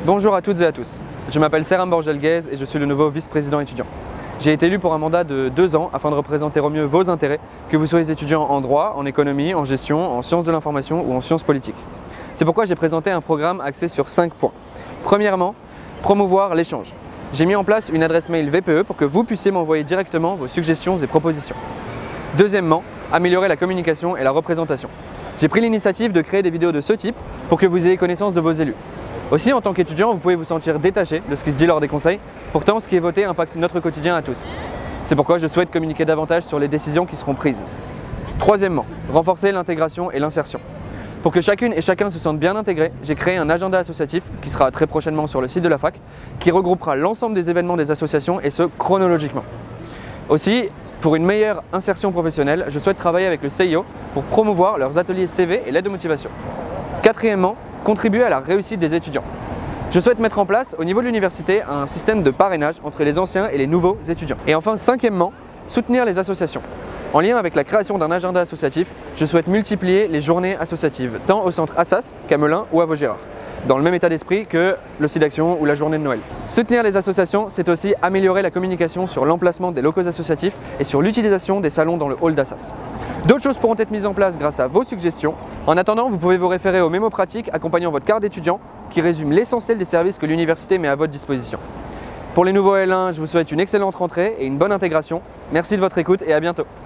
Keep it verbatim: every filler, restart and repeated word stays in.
Bonjour à toutes et à tous, je m'appelle Seram Borgelguez et je suis le nouveau vice-président étudiant. J'ai été élu pour un mandat de deux ans afin de représenter au mieux vos intérêts, que vous soyez étudiant en droit, en économie, en gestion, en sciences de l'information ou en sciences politiques. C'est pourquoi j'ai présenté un programme axé sur cinq points. Premièrement, promouvoir l'échange. J'ai mis en place une adresse mail V P E pour que vous puissiez m'envoyer directement vos suggestions et propositions. Deuxièmement, améliorer la communication et la représentation. J'ai pris l'initiative de créer des vidéos de ce type pour que vous ayez connaissance de vos élus. Aussi, en tant qu'étudiant, vous pouvez vous sentir détaché de ce qui se dit lors des conseils. Pourtant, ce qui est voté impacte notre quotidien à tous. C'est pourquoi je souhaite communiquer davantage sur les décisions qui seront prises. Troisièmement, renforcer l'intégration et l'insertion. Pour que chacune et chacun se sente bien intégré, j'ai créé un agenda associatif qui sera très prochainement sur le site de la fac, qui regroupera l'ensemble des événements des associations et ce, chronologiquement. Aussi, pour une meilleure insertion professionnelle, je souhaite travailler avec le C I O pour promouvoir leurs ateliers C V et l'aide de motivation. Quatrièmement, contribuer à la réussite des étudiants. Je souhaite mettre en place au niveau de l'université un système de parrainage entre les anciens et les nouveaux étudiants. Et enfin, cinquièmement, soutenir les associations. En lien avec la création d'un agenda associatif, je souhaite multiplier les journées associatives, tant au centre Assas qu'à Melun ou à Vaugirard, dans le même état d'esprit que le SIDAction ou la journée de Noël. Soutenir les associations, c'est aussi améliorer la communication sur l'emplacement des locaux associatifs et sur l'utilisation des salons dans le hall d'Assas. D'autres choses pourront être mises en place grâce à vos suggestions. En attendant, vous pouvez vous référer aux mémos pratiques accompagnant votre carte d'étudiant qui résume l'essentiel des services que l'université met à votre disposition. Pour les nouveaux L un, je vous souhaite une excellente rentrée et une bonne intégration. Merci de votre écoute et à bientôt.